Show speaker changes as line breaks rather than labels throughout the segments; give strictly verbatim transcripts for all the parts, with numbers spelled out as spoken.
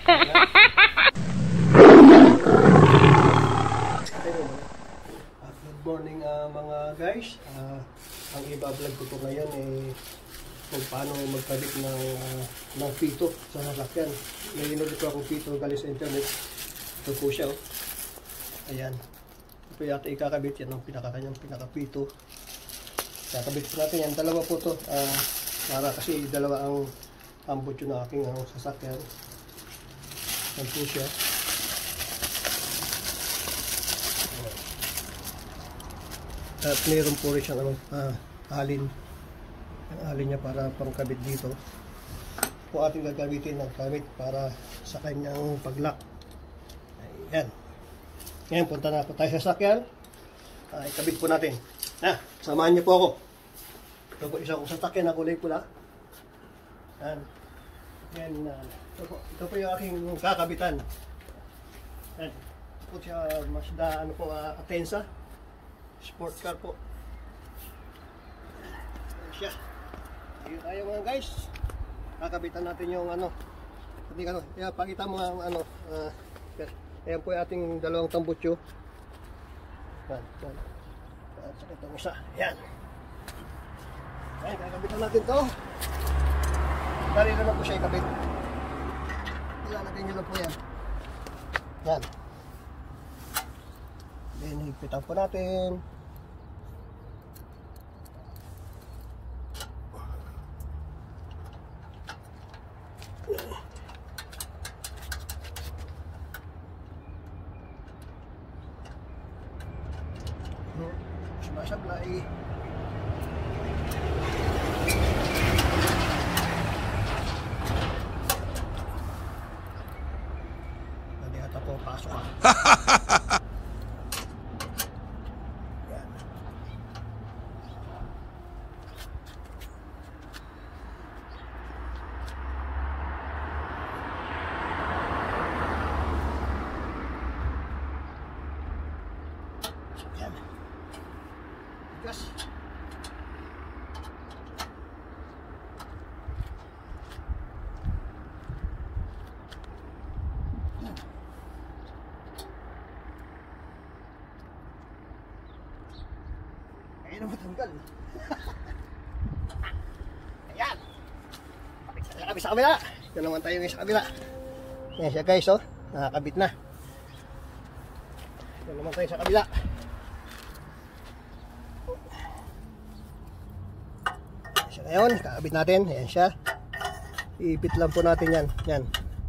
Good morning uh, mga guys. Uh, ang iba-vlog ko po ngayon eh kung paano magkabit ng, uh, ng pito sa sasakyan. May inulit ko akong pito galing sa internet. Ito po siya. Oh. Ayan. Ito yata ikakabit. Yan ang pinakakanyang pinakapito. Kakabit po natin yan. Dalawa po to. Uh, para kasi dalawa ang ambot yun ng aking uh, sasakyan. Yan po siya. At mayroon po rin siyang ano, uh, alin. Ang alin niya para pangkabit dito. Po ating gagamitin ng kabit para sa kanyang pag-lock. Ayan. Ngayon punta na po tayo sa sasakyan. Uh, ikabit po natin. Na, samahan niyo po ako. Ito po isa kong sasakyan na kulay pula. Ayan. Ayan. Uh, ito, po, ito po yung aking kakabitan. Ayan. Ito po siya Mazda ano po, uh, Atenza. Sport car po. Ayan siya. Ayan tayo mga guys. Kakabitan natin yung ano. Hindi ano. Kaya pakita mo ang ano. Uh, ayan po yung ating dalawang tambutso. Ayan. Ayan. At saka itong isa. Ayan. Ayan. Kakabitan natin to. Dali na lang po siya ikabit. Ilalagay nyo lang po yan. Ayan. Then higpitan po natin. Sumasablay. Pwede ata po pasok ka. Gas. Ayun na matanggal. Ayan. Nakakabit sa kabila. Ito naman tayo ngayon sa kabila. Ayan siya guys, oh. Nakakabit na. Ito naman tayo sa kabila. Siya ngayon, kakabit natin. Ayan siya. Iipit lang po natin yan. Yan.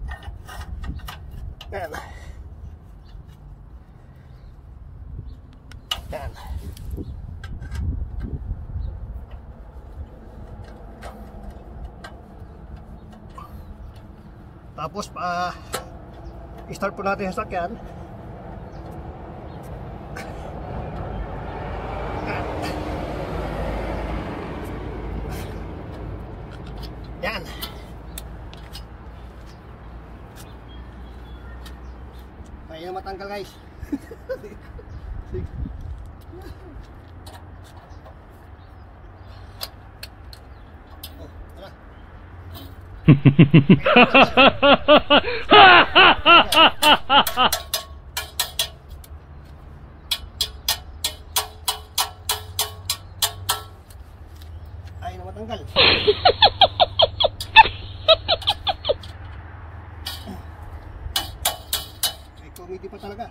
Yan. Yan. Tapos pa i-start po natin yung sasakyan. Yan. Kaya matanggal guys. Oh, tara. Ay na matanggal. Comedy pa talaga.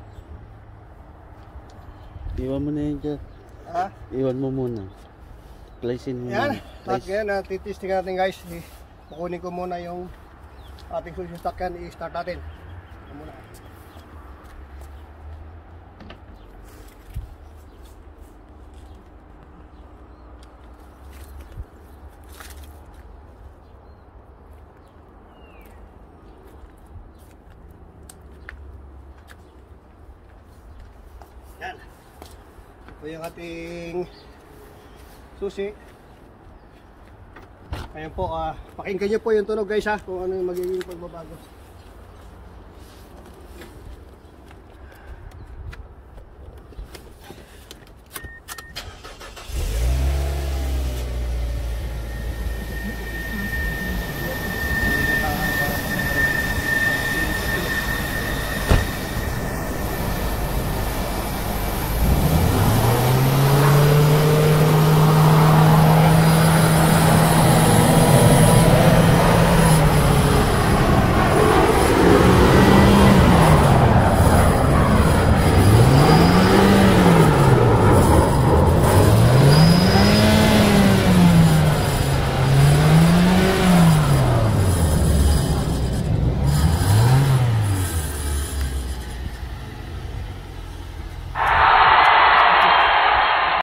Iwan mo na yan dyan.
Ha?
Iwan mo muna. Placein mo
yan.
Place.
At yan, uh, titisting natin guys. Kukunin ko muna yung ating solution sasakyan. I-start natin. Ito muna. Yan. Ito yung ating susi. Ayan po, uh, pakinggan nyo po yung tunog guys ha, kung ano yung magiging pagbabago.